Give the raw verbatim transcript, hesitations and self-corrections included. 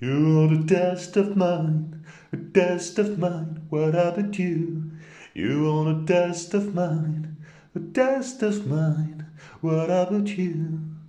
You're the test of mine, a test of mine. What about you? You're the test of mine, a test of mine. What about you?